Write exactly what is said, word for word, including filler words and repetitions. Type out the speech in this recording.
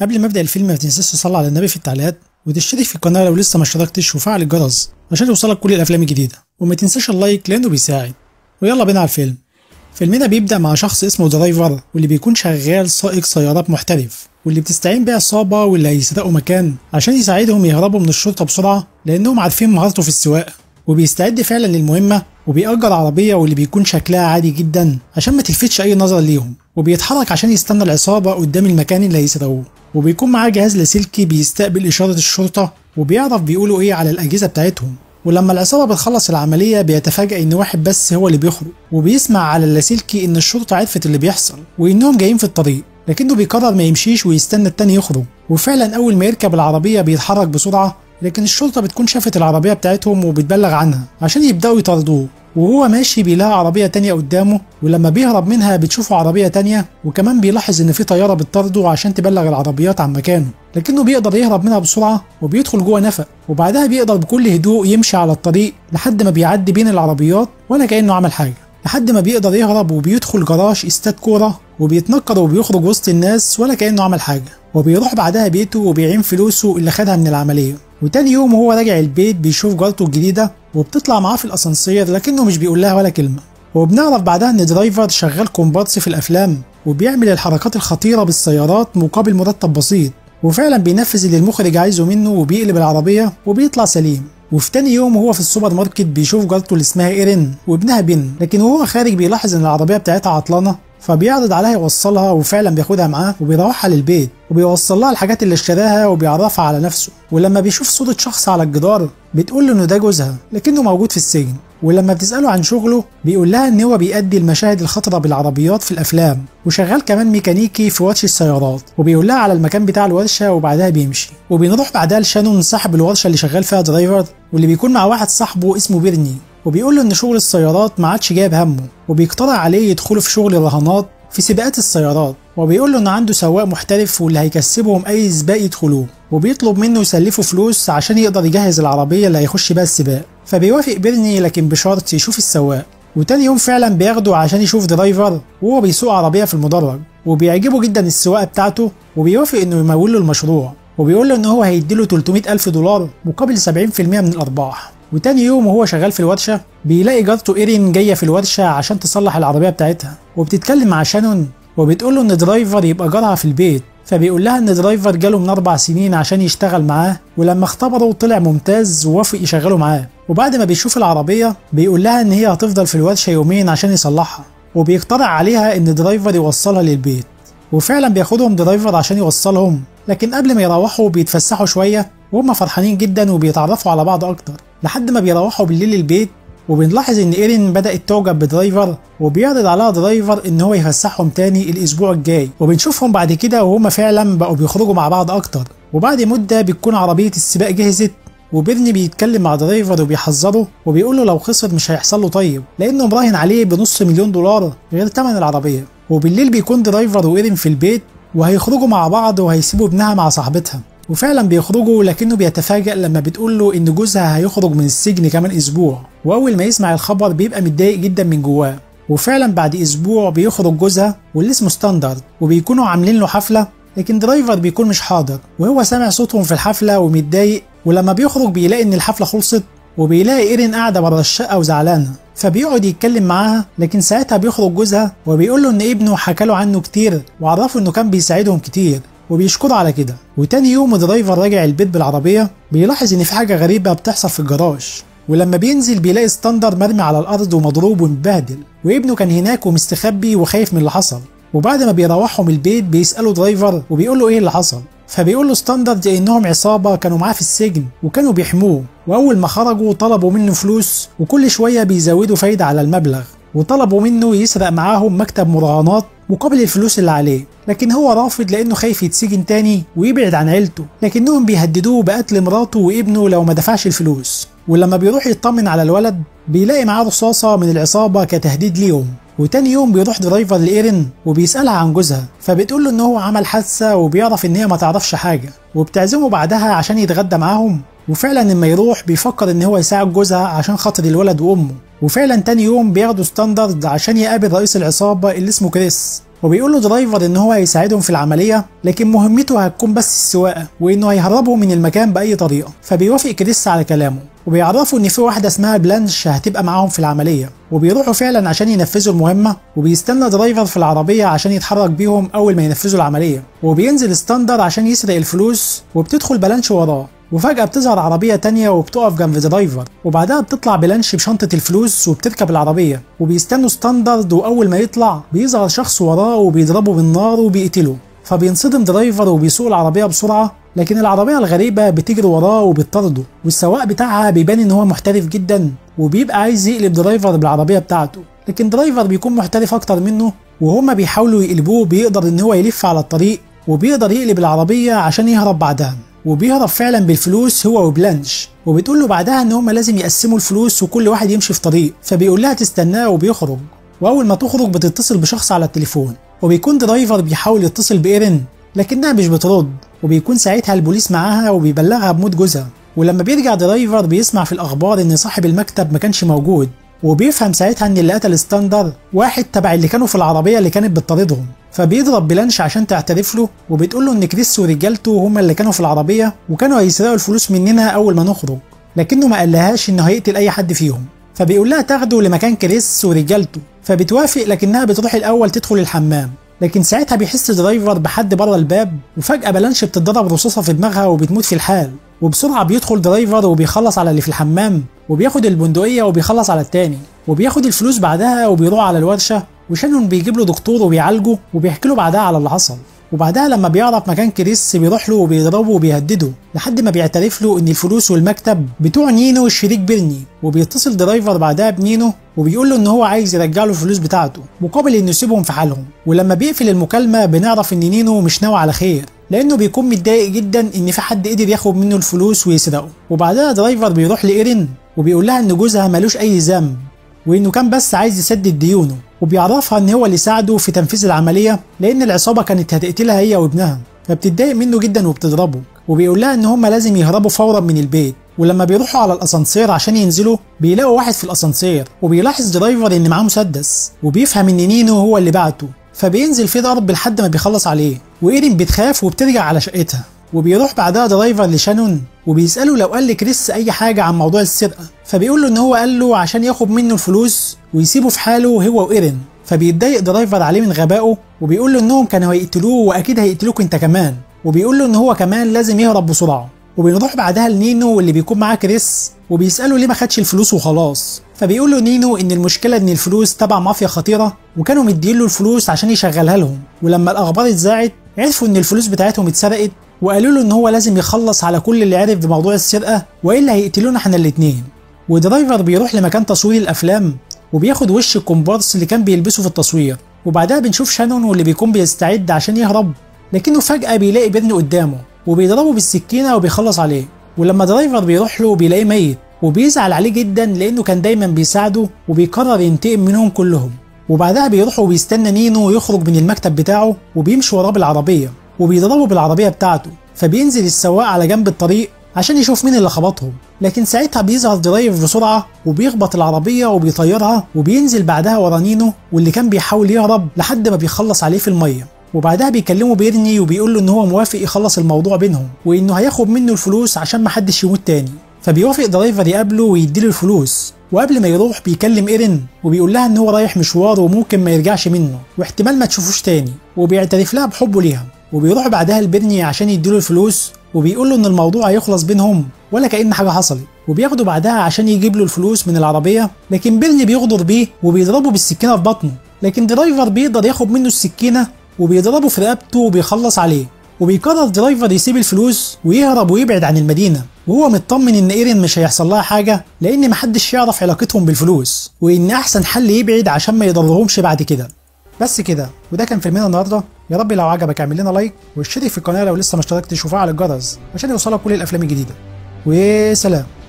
قبل ما ابدا الفيلم ما تنساش تصلي على النبي في التعليقات وتشترك في القناه لو لسه ما اشتركتش وفعل الجرس عشان يوصلك كل الافلام الجديده، وما تنساش اللايك لانه بيساعد. ويلا بينا على الفيلم. فيلمنا بيبدا مع شخص اسمه درايفر، واللي بيكون شغال سائق سيارات محترف، واللي بتستعين بيه عصابه واللي هيسرقوا مكان عشان يساعدهم يهربوا من الشرطه بسرعه لانهم عارفين مهارته في السواقه. وبيستعد فعلا للمهمه وبيأجر عربيه واللي بيكون شكلها عادي جدا عشان ما تلفتش اي نظر ليهم، وبيتحرك عشان يستنى العصابه قدام المكان اللي هيسرقوه. وبيكون معاه جهاز لاسلكي بيستقبل اشاره الشرطه وبيعرف بيقولوا ايه على الاجهزه بتاعتهم. ولما العصابه بتخلص العمليه بيتفاجئ ان واحد بس هو اللي بيخرج، وبيسمع على اللاسلكي ان الشرطه عرفت اللي بيحصل وانهم جايين في الطريق، لكنه بيقرر ما يمشيش ويستنى التاني يخرج. وفعلا اول ما يركب العربيه بيتحرك بسرعه، لكن الشرطه بتكون شافت العربيه بتاعتهم وبتبلغ عنها عشان يبداوا يطاردوه. وهو ماشي بيلاقي عربيه تانية قدامه، ولما بيهرب منها بتشوفه عربيه تانية، وكمان بيلاحظ ان في طياره بتطارده عشان تبلغ العربيات عن مكانه، لكنه بيقدر يهرب منها بسرعه وبيدخل جوه نفق. وبعدها بيقدر بكل هدوء يمشي على الطريق لحد ما بيعدي بين العربيات ولا كانه عمل حاجه، لحد ما بيقدر يهرب وبيدخل جراج استاد كوره وبيتنكر وبيخرج وسط الناس ولا كانه عمل حاجه. وبيروح بعدها بيته وبيعين فلوسه اللي خدها من العمليه. وتاني يوم وهو راجع البيت بيشوف جارته الجديده وبتطلع معاه في الاسانسير، لكنه مش بيقول لها ولا كلمه. وبنعرف بعدها ان درايفر شغال كومبارس في الافلام وبيعمل الحركات الخطيره بالسيارات مقابل مرتب بسيط، وفعلا بينفذ اللي المخرج عايزه منه وبيقلب العربيه وبيطلع سليم. وفي تاني يوم وهو في السوبر ماركت بيشوف جارته اللي اسمها ايرين وابنها بن، لكن وهو خارج بيلاحظ ان العربيه بتاعتها عطلانه، فبيعرض عليها يوصلها وفعلا بياخدها معاه وبيروحها للبيت وبيوصل لها الحاجات اللي اشتراها وبيعرفها على نفسه. ولما بيشوف صورة شخص على الجدار بتقول له انه ده جوزها لكنه موجود في السجن. ولما بتسأله عن شغله بيقول لها ان هو بيأدي المشاهد الخطرة بالعربيات في الافلام، وشغال كمان ميكانيكي في ورشة سيارات، وبيقول لها على المكان بتاع الورشة وبعدها بيمشي. وبنروح بعدها لشانون صاحب الورشة اللي شغال فيها درايفر، واللي بيكون مع واحد صاحبه اسمه بيرني، وبيقول له ان شغل السيارات ما عادش جايب همه، وبيقترح عليه يدخلوا في شغل الرهانات في سباقات السيارات. وبيقول له ان عنده سواق محترف واللي هيكسبهم اي سباق يدخلوه، وبيطلب منه يسلفه فلوس عشان يقدر يجهز العربيه اللي هيخش بيها السباق. فبيوافق بيرني لكن بشرط يشوف السواق. وتاني يوم فعلا بياخده عشان يشوف درايفر وهو بيسوق عربيه في المدرج، وبيعجبه جدا السواقه بتاعته وبيوافق انه يمول له المشروع، وبيقول له ان هو هيديله ثلاثمائة ألف دولار مقابل سبعين في المئة من الارباح. وتاني يوم وهو شغال في الورشه بيلاقي جارته ايرين جايه في الورشه عشان تصلح العربيه بتاعتها، وبتتكلم مع شانون وبتقول له ان درايفر يبقى جارها في البيت. فبيقول لها ان درايفر جاله من اربع سنين عشان يشتغل معاه، ولما اختبره طلع ممتاز ووافق يشغله معاه. وبعد ما بيشوف العربيه بيقول لها ان هي هتفضل في الورشه يومين عشان يصلحها، وبيقترح عليها ان درايفر يوصلها للبيت. وفعلا بياخدهم درايفر عشان يوصلهم، لكن قبل ما يروحوا بيتفسحوا شويه وهم فرحانين جدا وبيتعرفوا على بعض اكتر، لحد ما بيروحوا بالليل البيت. وبنلاحظ ان ايرين بدأت تعجب بدرايفر، وبيعرض عليها درايفر ان هو يفسحهم تاني الاسبوع الجاي. وبنشوفهم بعد كده وهم فعلا بقوا بيخرجوا مع بعض اكتر. وبعد مده بتكون عربيه السباق جهزت، وبيرني بيتكلم مع درايفر وبيحذره وبيقول له لو خسر مش هيحصل له طيب، لانه مراهن عليه بنص مليون دولار غير ثمن العربيه. وبالليل بيكون درايفر وايرين في البيت وهيخرجوا مع بعض وهيسيبوا ابنها مع صاحبتها. وفعلا بيخرجوا، لكنه بيتفاجأ لما بتقول له ان جوزها هيخرج من السجن كمان اسبوع. واول ما يسمع الخبر بيبقى متضايق جدا من جواه. وفعلا بعد اسبوع بيخرج جوزها واللي اسمه ستاندرد، وبيكونوا عاملين له حفله، لكن درايفر بيكون مش حاضر وهو سامع صوتهم في الحفله ومتضايق. ولما بيخرج بيلاقي ان الحفله خلصت، وبيلاقي ايرين قاعده بره الشقه وزعلانه، فبيقعد يتكلم معاها. لكن ساعتها بيخرج جوزها وبيقول له ان ابنه حكى له عنه كتير وعرفه انه كان بيساعدهم كتير وبيشكره على كده. وتاني يوم درايفر راجع البيت بالعربيه بيلاحظ ان في حاجه غريبه بتحصل في الجراج، ولما بينزل بيلاقي ستاندر مرمي على الارض ومضروب ومتبهدل، وابنه كان هناك ومستخبي وخايف من اللي حصل. وبعد ما بيروحوا من البيت بيسالوا درايفر وبيقول له ايه اللي حصل، فبيقول له ستاندرد انهم عصابه كانوا معاه في السجن وكانوا بيحموه، واول ما خرجوا طلبوا منه فلوس وكل شويه بيزودوا فايده على المبلغ، وطلبوا منه يسرق معاهم مكتب مراهنات مقابل الفلوس اللي عليه، لكن هو رافض لانه خايف يتسجن تاني ويبعد عن عيلته، لكنهم بيهددوه بقتل مراته وابنه لو ما دفعش الفلوس. ولما بيروح يطمن على الولد بيلاقي معاه رصاصه من العصابه كتهديد ليهم. وتاني يوم بيروح درايفر لايرين وبيسالها عن جوزها، فبتقول له ان هو عمل حادثه وبيعرف ان هي ما تعرفش حاجه، وبتعزمه بعدها عشان يتغدى معاهم. وفعلا لما يروح بيفكر ان هو يساعد جوزها عشان خاطر الولد وامه. وفعلا تاني يوم بياخدوا ستاندرد عشان يقابل رئيس العصابه اللي اسمه كريس، وبيقول له درايفر ان هو هيساعدهم في العمليه، لكن مهمته هتكون بس السواقه، وانه هيهربهم من المكان باي طريقه. فبيوافق كريس على كلامه، وبيعرفوا ان في واحده اسمها بلانش هتبقى معاهم في العمليه، وبيروحوا فعلا عشان ينفذوا المهمه. وبيستنى درايفر في العربيه عشان يتحرك بيهم اول ما ينفذوا العمليه، وبينزل ستاندر عشان يسرق الفلوس، وبتدخل بلانش وراه. وفجأة بتظهر عربية تانية وبتقف جنب درايفر، وبعدها بتطلع بلانش بشنطة الفلوس وبتركب العربية، وبيستنوا ستاندرد. وأول ما يطلع بيظهر شخص وراه وبيضربه بالنار وبيقتله. فبينصدم درايفر وبيسوق العربية بسرعة، لكن العربية الغريبة بتجري وراه وبتطارده، والسواق بتاعها بيبان ان هو محترف جدا، وبيبقى عايز يقلب درايفر بالعربية بتاعته، لكن درايفر بيكون محترف اكتر منه. وهما بيحاولوا يقلبوه، بيقدر ان هو يلف على الطريق وبيقدر يقلب العربية عشان يهرب بعدها. وبيهرب فعلا بالفلوس هو وبلانش، وبتقول له بعدها ان هما لازم يقسموا الفلوس وكل واحد يمشي في طريق. فبيقول لها تستناه وبيخرج، واول ما تخرج بتتصل بشخص على التليفون، وبيكون درايفر بيحاول يتصل بإيرين لكنها مش بترد. وبيكون ساعتها البوليس معاها وبيبلغها بموت جوزها. ولما بيرجع درايفر بيسمع في الاخبار ان صاحب المكتب ما كانش موجود، وبيفهم ساعتها ان اللي قتل ستاندر واحد تبع اللي كانوا في العربيه اللي كانت بتطاردهم. فبيضرب بلانش عشان تعترف له، وبتقول له ان كريس ورجالته هم اللي كانوا في العربيه وكانوا هيسرقوا الفلوس مننا اول ما نخرج، لكنه ما قالهاش انه هيقتل اي حد فيهم. فبيقول لها تاخده لمكان كريس ورجالته، فبتوافق لكنها بتروح الاول تدخل الحمام. لكن ساعتها بيحس درايفر بحد بره الباب، وفجأة بلانش بتتضرب رصاصة في دماغها وبتموت في الحال. وبسرعة بيدخل درايفر وبيخلص على اللي في الحمام، وبياخد البندقية وبيخلص على التاني، وبياخد الفلوس بعدها وبيروح على الورشة. وشانون بيجيب له دكتور وبيعالجه، وبيحكي له بعدها على اللي حصل. وبعدها لما بيعرف مكان كريس بيروح له وبيضربه وبيهدده لحد ما بيعترف له ان الفلوس والمكتب بتوع نينو الشريك بيرني. وبيتصل درايفر بعدها بنينو وبيقول له ان هو عايز يرجع له الفلوس بتاعته مقابل انه يسيبهم في حالهم. ولما بيقفل المكالمه بنعرف ان نينو مش ناوي على خير، لانه بيكون متضايق جدا ان في حد قدر ياخد منه الفلوس ويسرقه. وبعدها درايفر بيروح لايرين وبيقول لها ان جوزها مالوش اي ذنب، وانه كان بس عايز يسدد ديونه. وبيعرفها ان هو اللي ساعده في تنفيذ العمليه، لان العصابه كانت هتقتلها هي وابنها. فبتتضايق منه جدا وبتضربه، وبيقول لها ان هم لازم يهربوا فورا من البيت. ولما بيروحوا على الاسانسير عشان ينزلوا بيلاقوا واحد في الاسانسير، وبيلاحظ درايفر ان معاه مسدس، وبيفهم ان نينو هو اللي بعته. فبينزل في ضرب لحد ما بيخلص عليه، وايرين بتخاف وبترجع على شقتها. وبيروح بعدها درايفر لشانون وبيسأله لو قال لكريس اي حاجه عن موضوع السرقه، فبيقول له ان هو قال له عشان ياخد منه الفلوس ويسيبه في حاله هو وايرين. فبيتضايق درايفر عليه من غبائه، وبيقول له انهم كانوا هيقتلوه واكيد هيقتلوك انت كمان. وبيقول له ان هو كمان لازم يهرب بسرعه. وبنروح بعدها لنينو واللي بيكون معاه كريس، وبيسأله ليه ما خدش الفلوس وخلاص. فبيقول له نينو ان المشكله ان الفلوس تبع مافيا خطيره، وكانوا مدين له الفلوس عشان يشغلها لهم. ولما الاخبار اتذاعت عرفوا ان الفلوس بتاعتهم اتسرقت، وقالوا له ان هو لازم يخلص على كل اللي عرف بموضوع السرقه والا هيقتلونا احنا الاتنين. ودرايفر بيروح لمكان تصوير الافلام وبياخد وش الكومبارس اللي كان بيلبسه في التصوير. وبعدها بنشوف شانون واللي بيكون بيستعد عشان يهرب، لكنه فجأة بيلاقي بيرني قدامه وبيضربه بالسكينة وبيخلص عليه. ولما درايفر بيروح له بيلاقيه ميت، وبيزعل عليه جدا لانه كان دايما بيساعده، وبيقرر ينتقم منهم كلهم. وبعدها بيروح وبيستنى نينو يخرج من المكتب بتاعه، وبيمشي وراه بالعربية وبيضربه بالعربية بتاعته. فبينزل السواق على جنب الطريق عشان يشوف مين اللي خبطهم، لكن ساعتها بيظهر درايف بسرعة وبيخبط العربية وبيطيرها، وبينزل بعدها ورا نينو واللي كان بيحاول يهرب لحد ما بيخلص عليه في المية. وبعدها بيكلموا بيرني وبيقول له ان هو موافق يخلص الموضوع بينهم، وانه هياخد منه الفلوس عشان محدش يموت تاني. فبيوافق درايفر يقابله ويديله الفلوس. وقبل ما يروح بيكلم ايرين وبيقول لها ان هو رايح مشوار وممكن ما يرجعش منه، واحتمال ما تشوفوش تاني، وبيعترف لها بحبه ليها. وبيروح بعدها لبيرني عشان يديله الفلوس، وبيقول له ان الموضوع هيخلص بينهم ولا كأن حاجه حصلت. وبياخده بعدها عشان يجيب له الفلوس من العربيه، لكن بيرني بيغدر بيه وبيضربه بالسكينه في بطنه. لكن درايفر بيقدر ياخد منه السكينه وبيضربه في رقبته وبيخلص عليه. وبيقرر درايفر يسيب الفلوس ويهرب ويبعد عن المدينه، وهو مطمن ان ايرين مش هيحصل لها حاجه لان محدش يعرف علاقتهم بالفلوس، وان احسن حل يبعد عشان ما يضرهمش بعد كده. بس كده، وده كان فيلمنا النهارده. يا رب لو عجبك اعمل لنا لايك واشترك في القناه لو لسه ما اشتركتش وفعل الجرس عشان يوصلك كل الافلام الجديده. وسلام.